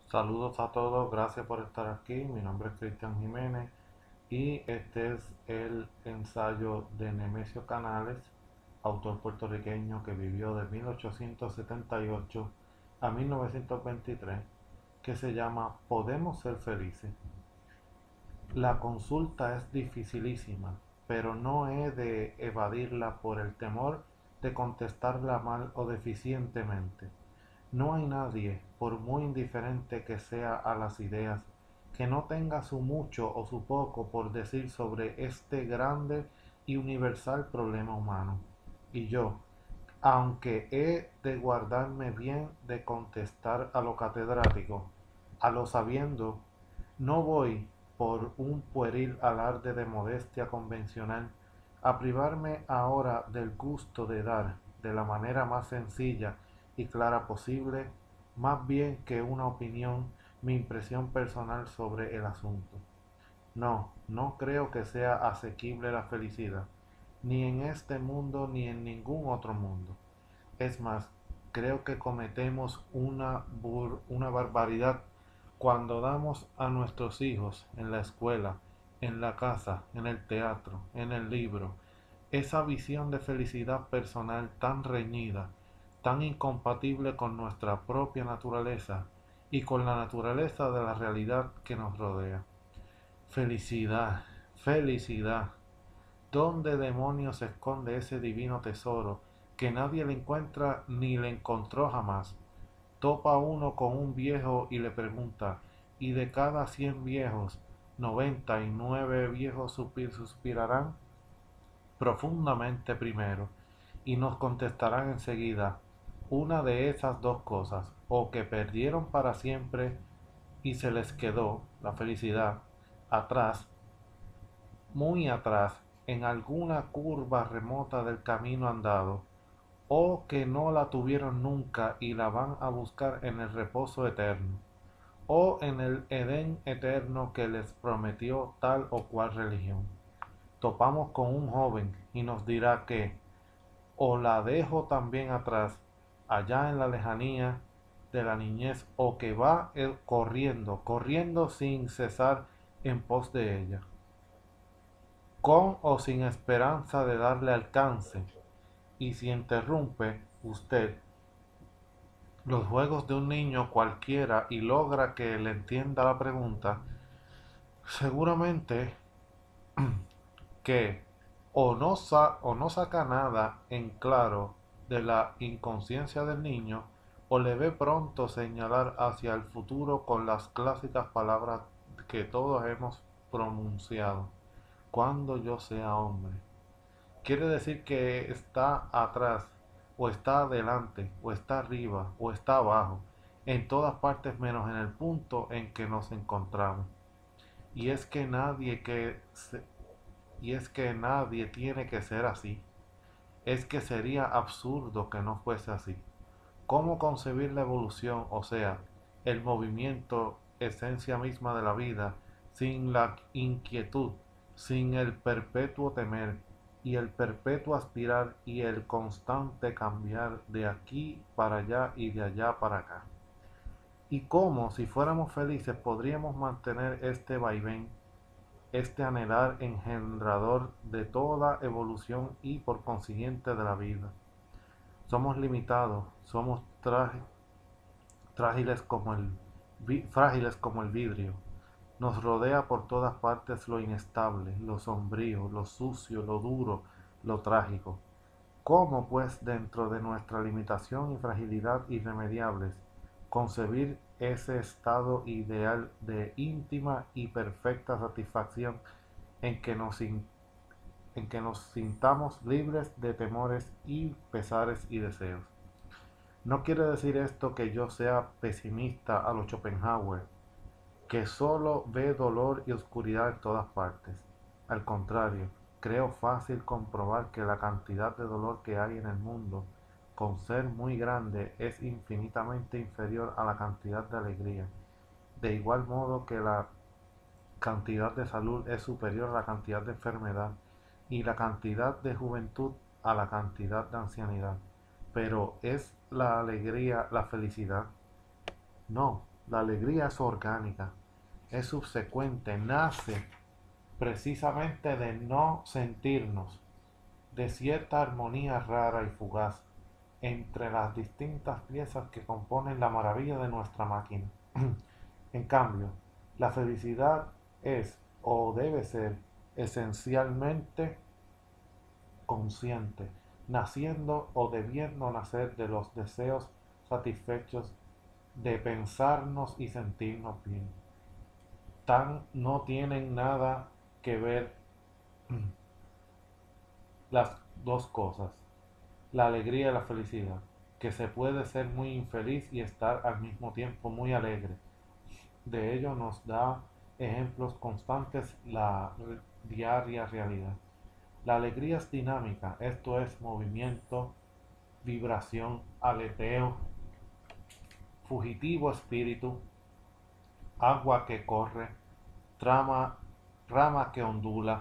Saludos a todos, gracias por estar aquí. Mi nombre es Cristian Jiménez y este es el ensayo de Nemesio Canales, autor puertorriqueño que vivió de 1878 a 1923, que se llama ¿Podemos ser felices? La consulta es dificilísima, pero no he de evadirla por el temor de contestarla mal o deficientemente. No hay nadie, por muy indiferente que sea a las ideas, que no tenga su mucho o su poco por decir sobre este grande y universal problema humano. Y yo, aunque he de guardarme bien de contestar a lo catedrático, a lo sabiendo, no voy, por un pueril alarde de modestia convencional, a privarme ahora del gusto de dar, de la manera más sencilla y clara posible, más bien que una opinión, mi impresión personal sobre el asunto. No, no creo que sea asequible la felicidad, ni en este mundo ni en ningún otro mundo. Es más, creo que cometemos una barbaridad cuando damos a nuestros hijos en la escuela, en la casa, en el teatro, en el libro, esa visión de felicidad personal tan reñida, tan incompatible con nuestra propia naturaleza y con la naturaleza de la realidad que nos rodea. Felicidad, felicidad. ¿Dónde demonios se esconde ese divino tesoro que nadie le encuentra ni le encontró jamás? Topa uno con un viejo y le pregunta, ¿y de cada 100 viejos, 99 viejos suspirarán profundamente primero? Y nos contestarán enseguida, una de esas dos cosas, o que perdieron para siempre y se les quedó la felicidad atrás, muy atrás, en alguna curva remota del camino andado, o que no la tuvieron nunca y la van a buscar en el reposo eterno, o en el Edén eterno que les prometió tal o cual religión. Topamos con un joven y nos dirá que o la dejo también atrás, allá en la lejanía de la niñez, o que va él corriendo, corriendo sin cesar en pos de ella, con o sin esperanza de darle alcance. Y si interrumpe usted los juegos de un niño cualquiera y logra que le entienda la pregunta, seguramente que o no saca nada en claro de la inconsciencia del niño, o le ve pronto señalar hacia el futuro con las clásicas palabras que todos hemos pronunciado: cuando yo sea hombre. Quiere decir que está atrás, o está adelante, o está arriba, o está abajo, en todas partes menos en el punto en que nos encontramos. Y es que nadie que se- y es que nadie tiene que ser así. Es que sería absurdo que no fuese así. ¿Cómo concebir la evolución, o sea, el movimiento, esencia misma de la vida, sin la inquietud, sin el perpetuo temer y el perpetuo aspirar y el constante cambiar de aquí para allá y de allá para acá? ¿Y cómo, si fuéramos felices, podríamos mantener este vaivén, este anhelar engendrador de toda evolución y por consiguiente de la vida? Somos limitados, somos frágiles como el vidrio. Nos rodea por todas partes lo inestable, lo sombrío, lo sucio, lo duro, lo trágico. ¿Cómo, pues, dentro de nuestra limitación y fragilidad irremediables, concebir ese estado ideal de íntima y perfecta satisfacción en que nos sintamos libres de temores y pesares y deseos? No quiere decir esto que yo sea pesimista a lo Schopenhauer, que solo ve dolor y oscuridad en todas partes. Al contrario, creo fácil comprobar que la cantidad de dolor que hay en el mundo, con ser muy grande, es infinitamente inferior a la cantidad de alegría. De igual modo que la cantidad de salud es superior a la cantidad de enfermedad y la cantidad de juventud a la cantidad de ancianidad. Pero ¿es la alegría la felicidad? No, La alegría es orgánica, es subsecuente, nace precisamente de no sentirnos, de cierta armonía rara y fugaz entre las distintas piezas que componen la maravilla de nuestra máquina. En cambio, la felicidad es o debe ser esencialmente consciente, naciendo o debiendo nacer de los deseos satisfechos de pensarnos y sentirnos bien. Tan no tienen nada que ver las dos cosas, la alegría y la felicidad, que se puede ser muy infeliz y estar al mismo tiempo muy alegre. De ello nos da ejemplos constantes la diaria realidad. La alegría es dinámica, esto es movimiento, vibración, aleteo, fugitivo espíritu, agua que corre, trama, rama que ondula,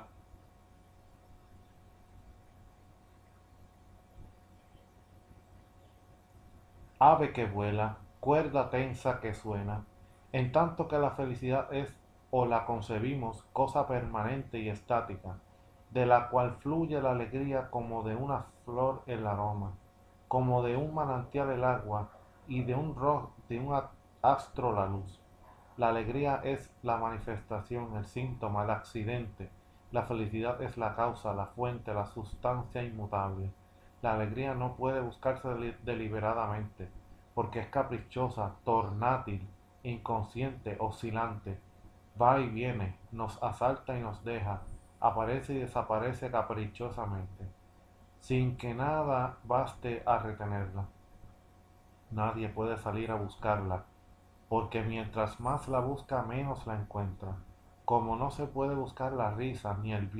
ave que vuela, cuerda tensa que suena, en tanto que la felicidad es, o la concebimos, cosa permanente y estática, de la cual fluye la alegría como de una flor el aroma, como de un manantial el agua, y de un astro la luz. La alegría es la manifestación, el síntoma, el accidente. La felicidad es la causa, la fuente, la sustancia inmutable. La alegría no puede buscarse deliberadamente, porque es caprichosa, tornátil, inconsciente, oscilante. Va y viene, nos asalta y nos deja, aparece y desaparece caprichosamente, sin que nada baste a retenerla. Nadie puede salir a buscarla, porque mientras más la busca menos la encuentra. Como no se puede buscar la risa,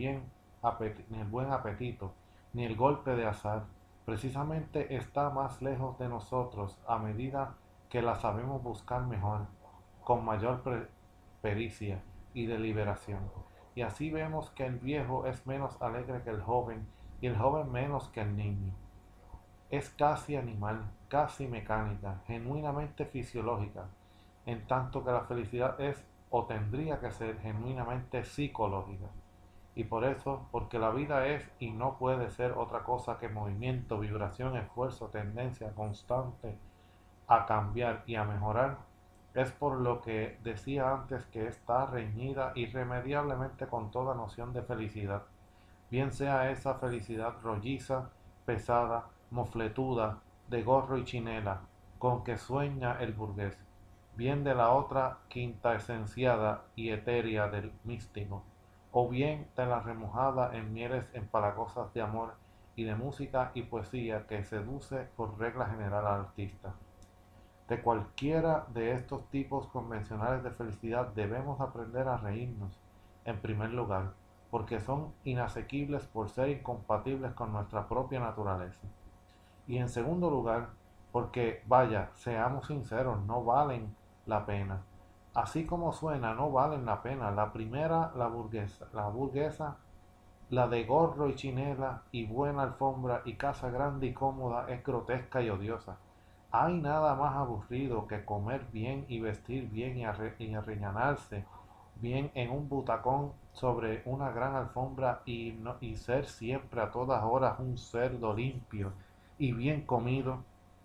ni el buen apetito, ni el golpe de azar, precisamente está más lejos de nosotros a medida que la sabemos buscar mejor, con mayor pericia y deliberación. Y así vemos que el viejo es menos alegre que el joven, y el joven menos que el niño. Es casi animal, casi mecánica, genuinamente fisiológica, en tanto que la felicidad es o tendría que ser genuinamente psicológica. Y por eso, porque la vida es y no puede ser otra cosa que movimiento, vibración, esfuerzo, tendencia constante a cambiar y a mejorar, es por lo que decía antes que está reñida irremediablemente con toda noción de felicidad, bien sea esa felicidad rolliza, pesada, mofletuda, de gorro y chinela, con que sueña el burgués, bien de la otra quinta esenciada y etérea del místico, o bien de la remojada en mieles empalagosas de amor y de música y poesía que seduce por regla general al artista. De cualquiera de estos tipos convencionales de felicidad debemos aprender a reírnos, en primer lugar, porque son inasequibles por ser incompatibles con nuestra propia naturaleza. Y en segundo lugar, porque, vaya, seamos sinceros, no valen la pena. Así como suena, no valen la pena. La primera, la burguesa, la de gorro y chinela y buena alfombra y casa grande y cómoda es grotesca y odiosa. Hay nada más aburrido que comer bien y vestir bien y arrellanarse bien en un butacón sobre una gran alfombra y ser siempre a todas horas un cerdo limpio y bien comido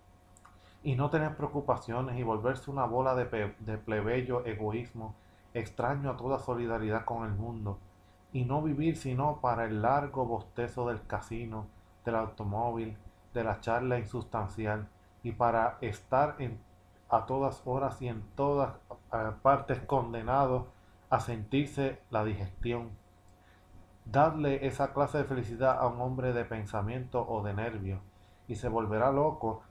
y no tener preocupaciones y volverse una bola de plebeyo egoísmo extraño a toda solidaridad con el mundo y no vivir sino para el largo bostezo del casino, del automóvil, de la charla insustancial y para estar a todas horas y en todas partes condenado a sentirse la digestión. Dadle esa clase de felicidad a un hombre de pensamiento o de nervio y se volverá loco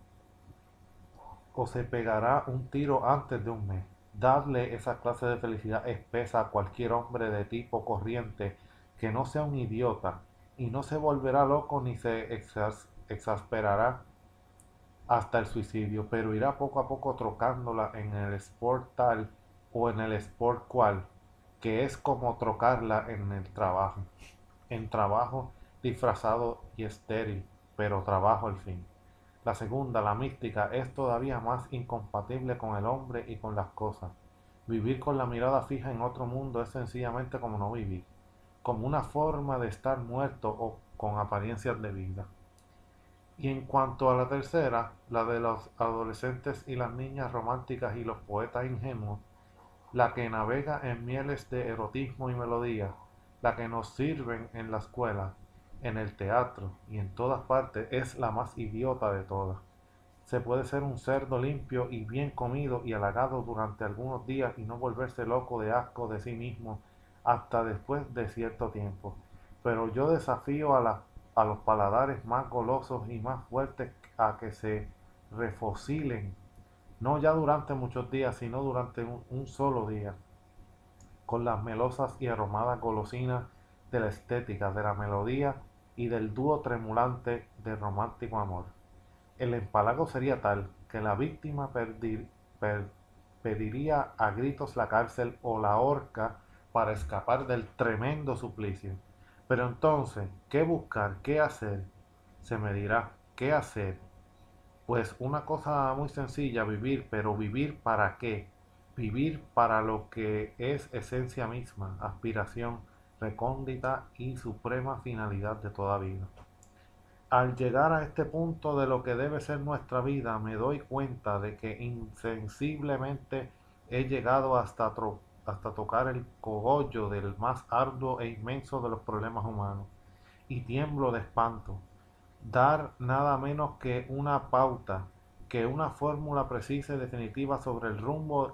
o se pegará un tiro antes de un mes. Dadle esa clase de felicidad espesa a cualquier hombre de tipo corriente que no sea un idiota y no se volverá loco ni se exasperará hasta el suicidio, pero irá poco a poco trocándola en el sport tal o en el sport cual, que es como trocarla en trabajo disfrazado y estéril, pero trabajo al fin. La segunda, la mística, es todavía más incompatible con el hombre y con las cosas. Vivir con la mirada fija en otro mundo es sencillamente como no vivir, como una forma de estar muerto o con apariencias de vida. Y en cuanto a la tercera, la de los adolescentes y las niñas románticas y los poetas ingenuos, la que navega en mieles de erotismo y melodía, la que nos sirven en la escuela, en el teatro y en todas partes, es la más idiota de todas. Se puede ser un cerdo limpio y bien comido y halagado durante algunos días y no volverse loco de asco de sí mismo hasta después de cierto tiempo. Pero yo desafío a los paladares más golosos y más fuertes a que se refocilen, no ya durante muchos días, sino durante un solo día, con las melosas y aromadas golosinas de la estética, de la melodía y del dúo tremulante de romántico amor. El empalago sería tal que la víctima per- pediría a gritos la cárcel o la horca para escapar del tremendo suplicio. Pero entonces, ¿qué buscar? ¿Qué hacer? Se me dirá, ¿qué hacer? Pues una cosa muy sencilla, vivir, pero ¿vivir para qué? Vivir para lo que es esencia misma, aspiración recóndita y suprema finalidad de toda vida. Al llegar a este punto de lo que debe ser nuestra vida, me doy cuenta de que insensiblemente he llegado hasta tocar el cogollo del más arduo e inmenso de los problemas humanos, y tiemblo de espanto. Dar nada menos que una pauta, que una fórmula precisa y definitiva sobre el rumbo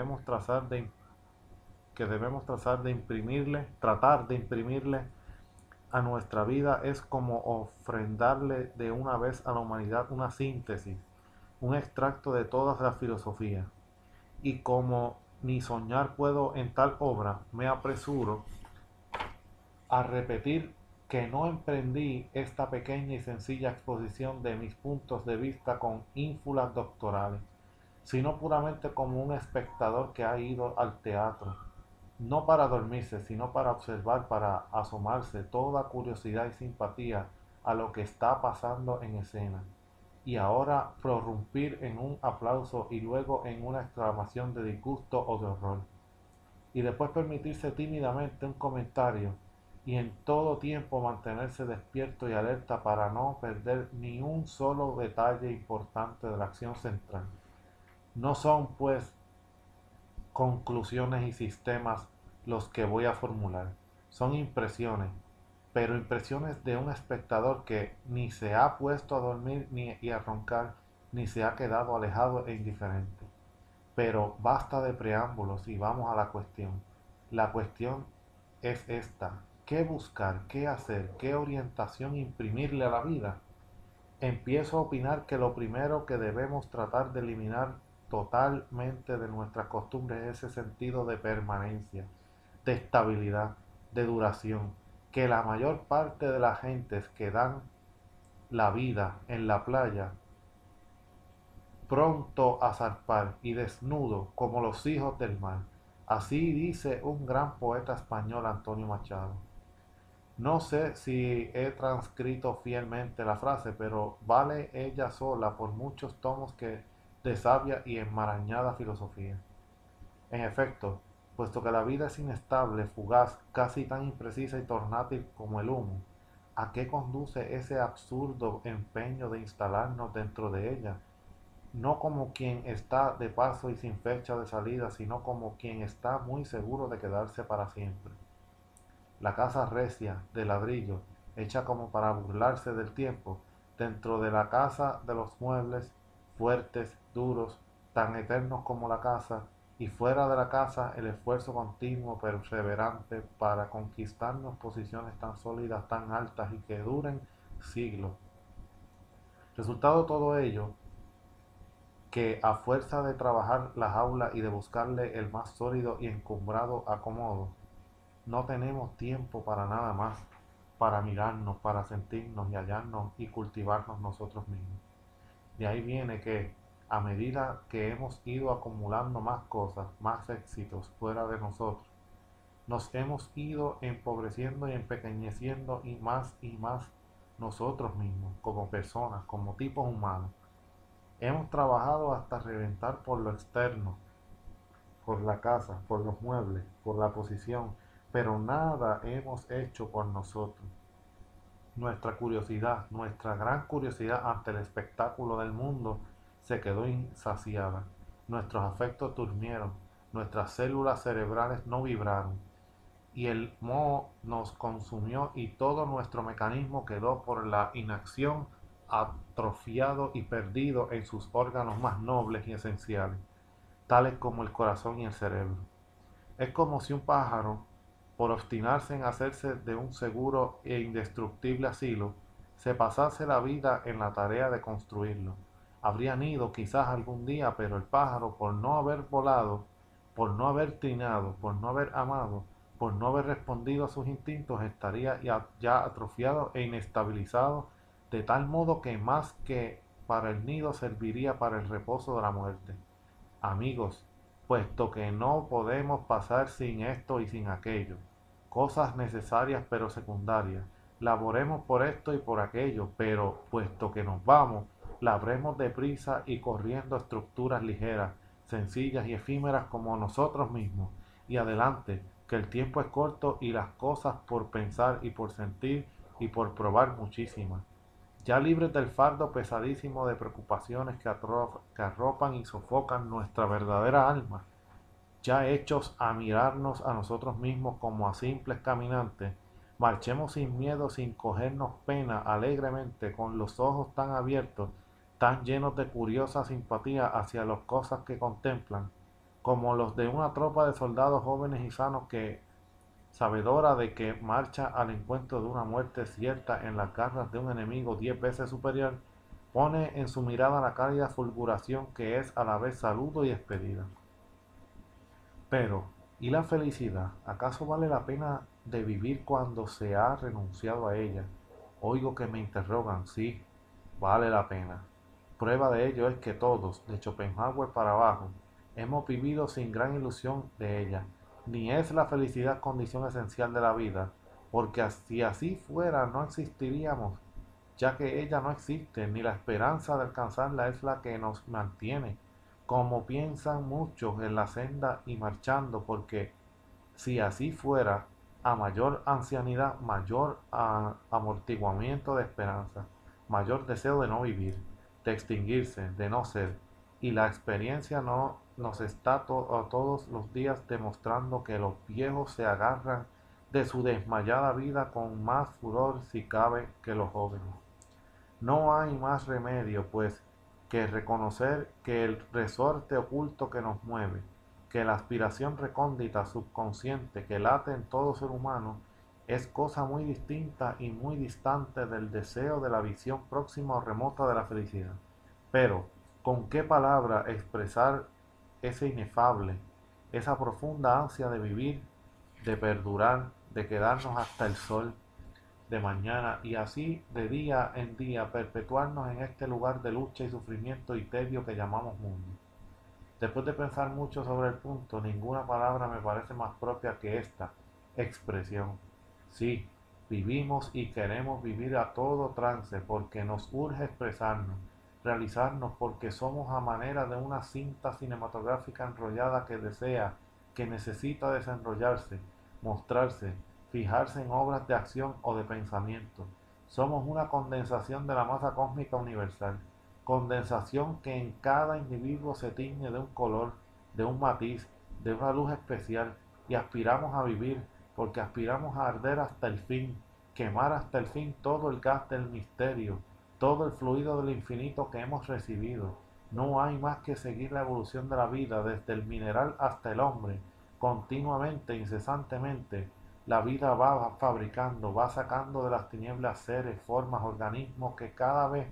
que debemos trazar de imprimirle, tratar de imprimirle a nuestra vida, es como ofrendarle de una vez a la humanidad una síntesis, un extracto de todas las filosofías. Y como ni soñar puedo en tal obra, me apresuro a repetir que no emprendí esta pequeña y sencilla exposición de mis puntos de vista con ínfulas doctorales, sino puramente como un espectador que ha ido al teatro, no para dormirse, sino para observar, para asomarse toda curiosidad y simpatía a lo que está pasando en escena, y ahora prorrumpir en un aplauso y luego en una exclamación de disgusto o de horror, y después permitirse tímidamente un comentario, y en todo tiempo mantenerse despierto y alerta para no perder ni un solo detalle importante de la acción central. No son, pues, conclusiones y sistemas los que voy a formular. Son impresiones, pero impresiones de un espectador que ni se ha puesto a dormir ni y a roncar, ni se ha quedado alejado e indiferente. Pero basta de preámbulos y vamos a la cuestión. La cuestión es esta: ¿qué buscar? ¿Qué hacer? ¿Qué orientación imprimirle a la vida? Empiezo a opinar que lo primero que debemos tratar de eliminar totalmente de nuestras costumbres es ese sentido de permanencia, de estabilidad, de duración, que la mayor parte de las gentes que dan la vida en la playa, pronto a zarpar y desnudo como los hijos del mar. Así dice un gran poeta español, Antonio Machado. No sé si he transcrito fielmente la frase, pero vale ella sola por muchos tomos de sabia y enmarañada filosofía. En efecto, puesto que la vida es inestable, fugaz, casi tan imprecisa y tornátil como el humo, ¿a qué conduce ese absurdo empeño de instalarnos dentro de ella? No como quien está de paso y sin fecha de salida, sino como quien está muy seguro de quedarse para siempre. La casa recia, de ladrillo, hecha como para burlarse del tiempo, dentro de la casa de los muebles, fuertes, duros, tan eternos como la casa, y fuera de la casa el esfuerzo continuo, perseverante, para conquistarnos posiciones tan sólidas, tan altas y que duren siglos. Resultado de todo ello, que a fuerza de trabajar la jaula y de buscarle el más sólido y encumbrado acomodo, no tenemos tiempo para nada más, para mirarnos, para sentirnos y hallarnos y cultivarnos nosotros mismos. De ahí viene que, a medida que hemos ido acumulando más cosas, más éxitos fuera de nosotros, nos hemos ido empobreciendo y empequeñeciendo y más nosotros mismos, como personas, como tipos humanos. Hemos trabajado hasta reventar por lo externo, por la casa, por los muebles, por la posición, pero nada hemos hecho por nosotros. Nuestra curiosidad, nuestra gran curiosidad ante el espectáculo del mundo se quedó insaciada. Nuestros afectos durmieron, nuestras células cerebrales no vibraron, y el moho nos consumió y todo nuestro mecanismo quedó por la inacción atrofiado y perdido en sus órganos más nobles y esenciales, tales como el corazón y el cerebro. Es como si un pájaro, por obstinarse en hacerse de un seguro e indestructible asilo, se pasase la vida en la tarea de construirlo. Habría nido quizás algún día, pero el pájaro, por no haber volado, por no haber trinado, por no haber amado, por no haber respondido a sus instintos, estaría ya atrofiado e inestabilizado, de tal modo que más que para el nido serviría para el reposo de la muerte. Amigos, puesto que no podemos pasar sin esto y sin aquello, cosas necesarias pero secundarias, laboremos por esto y por aquello, pero puesto que nos vamos, labremos deprisa y corriendo estructuras ligeras, sencillas y efímeras como nosotros mismos, y adelante, que el tiempo es corto y las cosas por pensar y por sentir y por probar muchísimas. Ya libres del fardo pesadísimo de preocupaciones que arropan y sofocan nuestra verdadera alma, ya hechos a mirarnos a nosotros mismos como a simples caminantes, marchemos sin miedo, sin cogernos pena, alegremente, con los ojos tan abiertos, tan llenos de curiosa simpatía hacia las cosas que contemplan, como los de una tropa de soldados jóvenes y sanos que, sabedora de que marcha al encuentro de una muerte cierta en las garras de un enemigo 10 veces superior, pone en su mirada la cálida fulguración que es a la vez saludo y despedida. Pero, ¿y la felicidad? ¿Acaso vale la pena de vivir cuando se ha renunciado a ella? Oigo que me interrogan, sí, vale la pena. Prueba de ello es que todos, de Schopenhauer para abajo, hemos vivido sin gran ilusión de ella. Ni es la felicidad condición esencial de la vida, porque si así fuera no existiríamos, ya que ella no existe, ni la esperanza de alcanzarla es la que nos mantiene, como piensan muchos en la senda y marchando, porque si así fuera, a mayor ancianidad, mayor amortiguamiento de esperanza, mayor deseo de no vivir, de extinguirse, de no ser, y la experiencia no nos está todos los días demostrando que los viejos se agarran de su desmayada vida con más furor si cabe que los jóvenes. No hay más remedio, pues, que reconocer que el resorte oculto que nos mueve, que la aspiración recóndita subconsciente que late en todo ser humano, es cosa muy distinta y muy distante del deseo de la visión próxima o remota de la felicidad. Pero, ¿con qué palabra expresar ese inefable, esa profunda ansia de vivir, de perdurar, de quedarnos hasta el sol de mañana y así de día en día perpetuarnos en este lugar de lucha y sufrimiento y tedio que llamamos mundo? Después de pensar mucho sobre el punto, ninguna palabra me parece más propia que esta expresión. Sí, vivimos y queremos vivir a todo trance porque nos urge expresarnos, realizarnos porque somos a manera de una cinta cinematográfica enrollada que desea, que necesita desenrollarse, mostrarse, fijarse en obras de acción o de pensamiento. Somos una condensación de la masa cósmica universal, condensación que en cada individuo se tiñe de un color, de un matiz, de una luz especial, y aspiramos a vivir porque aspiramos a arder hasta el fin, quemar hasta el fin todo el gas del misterio, todo el fluido del infinito que hemos recibido. No hay más que seguir la evolución de la vida desde el mineral hasta el hombre, continuamente, incesantemente. La vida va fabricando, va sacando de las tinieblas seres, formas, organismos que cada vez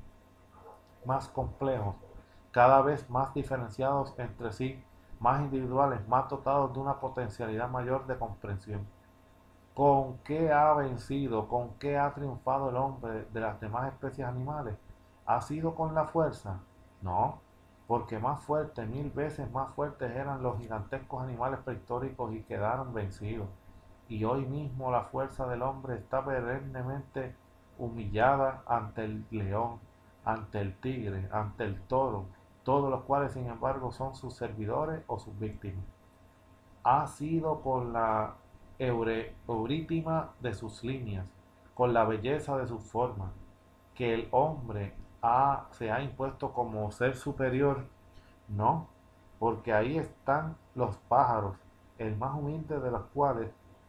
más complejos, cada vez más diferenciados entre sí, más individuales, más dotados de una potencialidad mayor de comprensión. ¿Con qué ha vencido, con qué ha triunfado el hombre de las demás especies animales? ¿Ha sido con la fuerza? No, porque más fuertes, 1000 veces más fuertes eran los gigantescos animales prehistóricos y quedaron vencidos. Y hoy mismo la fuerza del hombre está perennemente humillada ante el león, ante el tigre, ante el toro, todos los cuales sin embargo son sus servidores o sus víctimas. Ha sido por la eurítima de sus líneas, con la belleza de sus formas, que el hombre se ha impuesto como ser superior. No, porque ahí están los pájaros, el más humilde de los cuales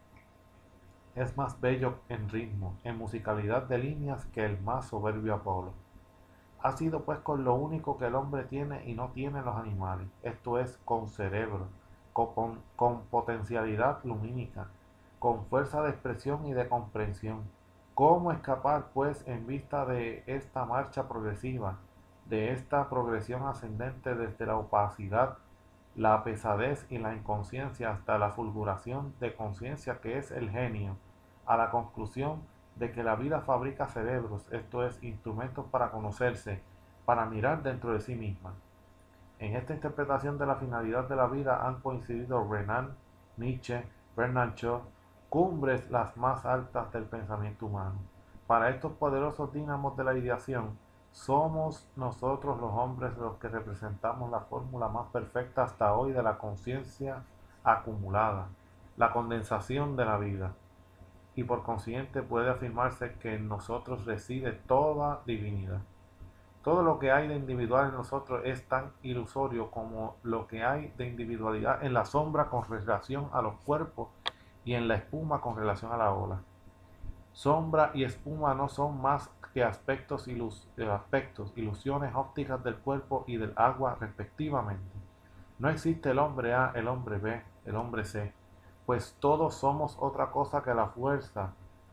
es más bello en ritmo, en musicalidad de líneas que el más soberbio Apolo. Ha sido pues con lo único que el hombre tiene y no tienen los animales, esto es, con cerebro, con potencialidad lumínica, con fuerza de expresión y de comprensión. ¿Cómo escapar pues en vista de esta marcha progresiva, de esta progresión ascendente desde la opacidad, la pesadez y la inconsciencia hasta la fulguración de conciencia que es el genio, a la conclusión de que la vida fabrica cerebros, esto es, instrumentos para conocerse, para mirar dentro de sí misma? En esta interpretación de la finalidad de la vida han coincidido Renan, Nietzsche, Bernard Shaw, cumbres las más altas del pensamiento humano. Para estos poderosos dínamos de la ideación, somos nosotros los hombres los que representamos la fórmula más perfecta hasta hoy de la conciencia acumulada, la condensación de la vida, y por consiguiente puede afirmarse que en nosotros reside toda divinidad. Todo lo que hay de individual en nosotros es tan ilusorio como lo que hay de individualidad en la sombra con relación a los cuerpos y en la espuma con relación a la ola. Sombra y espuma no son más que aspectos, ilusiones ópticas del cuerpo y del agua respectivamente. No existe el hombre A, el hombre B, el hombre C, pues todos somos otra cosa que la fuerza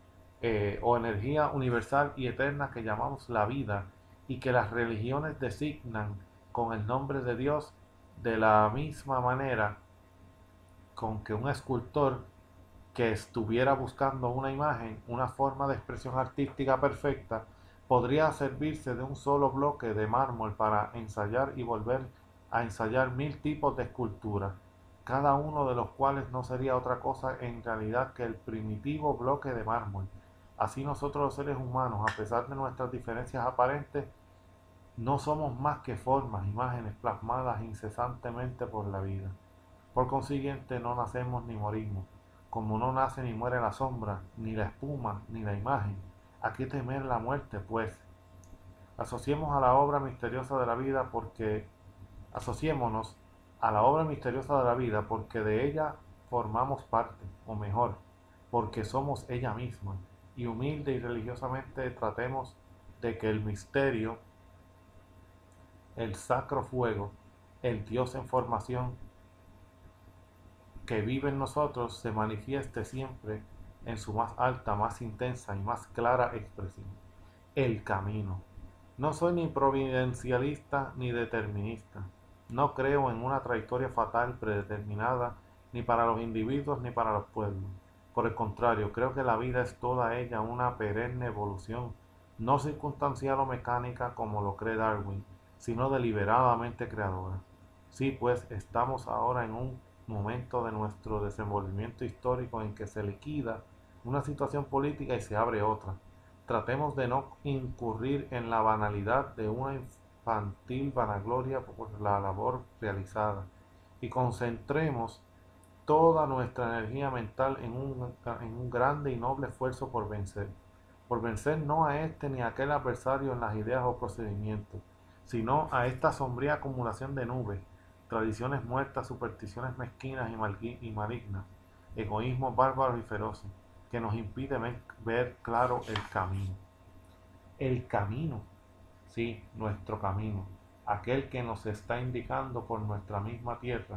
o energía universal y eterna que llamamos la vida y que las religiones designan con el nombre de Dios, de la misma manera con que un escultor que estuviera buscando una imagen, una forma de expresión artística perfecta, podría servirse de un solo bloque de mármol para ensayar y volver a ensayar 1000 tipos de escultura, cada uno de los cuales no sería otra cosa en realidad que el primitivo bloque de mármol. Así nosotros los seres humanos, a pesar de nuestras diferencias aparentes, no somos más que formas, imágenes plasmadas incesantemente por la vida. Por consiguiente, no nacemos ni morimos, como no nace ni muere la sombra, ni la espuma, ni la imagen. ¿A qué temer la muerte, pues? Asociemos a la obra misteriosa de la vida porque Asociémonos a la obra misteriosa de la vida porque de ella formamos parte, o mejor, porque somos ella misma, y humilde y religiosamente tratemos de que el misterio, el sacro fuego, el Dios en formación que vive en nosotros se manifieste siempre en su más alta, más intensa y más clara expresión. El camino. No soy ni providencialista ni determinista. No creo en una trayectoria fatal predeterminada ni para los individuos ni para los pueblos. Por el contrario, creo que la vida es toda ella una perenne evolución, no circunstancial o mecánica como lo cree Darwin, sino deliberadamente creadora. Sí, pues estamos ahora en un momento de nuestro desenvolvimiento histórico en que se liquida una situación política y se abre otra. Tratemos de no incurrir en la banalidad de una infantil vanagloria por la labor realizada y concentremos toda nuestra energía mental en un grande y noble esfuerzo por vencer no a este ni a aquel adversario en las ideas o procedimientos, sino a esta sombría acumulación de nubes, tradiciones muertas, supersticiones mezquinas y malignas, egoísmos bárbaros y feroces, que nos impide ver claro el camino. El camino, sí, nuestro camino, aquel que nos está indicando por nuestra misma tierra,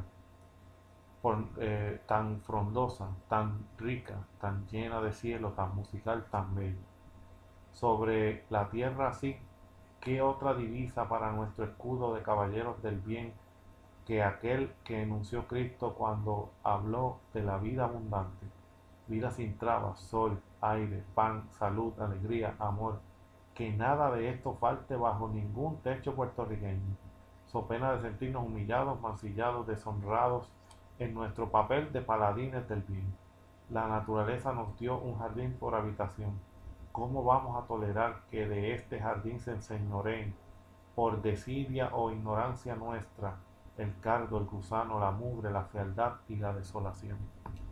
tan frondosa, tan rica, tan llena de cielo, tan musical, tan bella. Sobre la tierra así, ¿qué otra divisa para nuestro escudo de caballeros del bien que aquel que enunció Cristo cuando habló de la vida abundante, vida sin trabas, sol, aire, pan, salud, alegría, amor, que nada de esto falte bajo ningún techo puertorriqueño, so pena de sentirnos humillados, mancillados, deshonrados en nuestro papel de paladines del bien? La naturaleza nos dio un jardín por habitación. ¿Cómo vamos a tolerar que de este jardín se enseñoreen por desidia o ignorancia nuestra, el cardo, el gusano, la mugre, la fealdad y la desolación.